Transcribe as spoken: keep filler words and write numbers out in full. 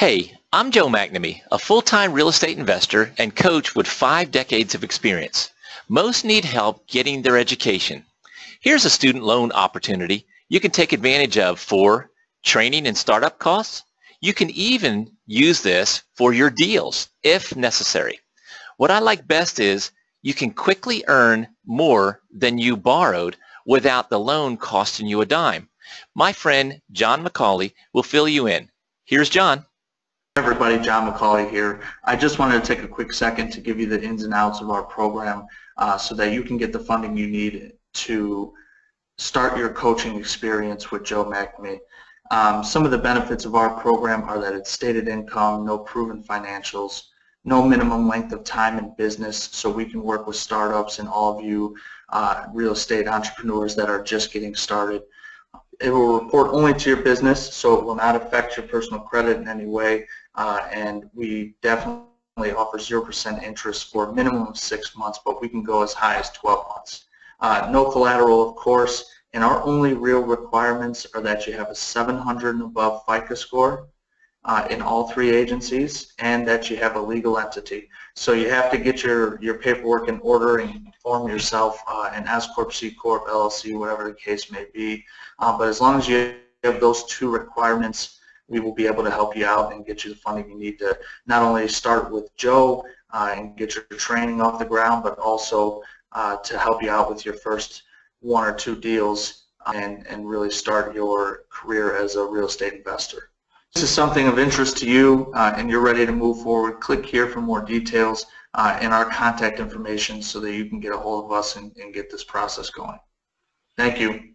Hey, I'm Joe McNamee, a full-time real estate investor and coach with five decades of experience. Most need help getting their education. Here's a student loan opportunity you can take advantage of for training and startup costs. You can even use this for your deals if necessary. What I like best is you can quickly earn more than you borrowed without the loan costing you a dime. My friend John McCauley will fill you in. Here's John. Hey everybody, John McCauley here. I just wanted to take a quick second to give you the ins and outs of our program uh, so that you can get the funding you need to start your coaching experience with Joe McNamee. Um, some of the benefits of our program are that it's stated income, no proven financials, no minimum length of time in business, so we can work with startups and all of you uh, real estate entrepreneurs that are just getting started. It will report only to your business, so it will not affect your personal credit in any way, uh, and we definitely offer zero percent interest for a minimum of six months, but we can go as high as twelve months. Uh, no collateral, of course, and our only real requirements are that you have a seven hundred and above FICO score uh, in all three agencies, and that you have a legal entity. So you have to get your, your paperwork in order and form yourself uh, an S Corp, C Corp, L L C, whatever the case may be. Uh, but as long as you have those two requirements, we will be able to help you out and get you the funding you need to not only start with Joe uh, and get your training off the ground, but also uh, to help you out with your first one or two deals and, and really start your career as a real estate investor. If this is something of interest to you uh, and you're ready to move forward, click here for more details uh, and our contact information so that you can get a hold of us and, and get this process going. Thank you.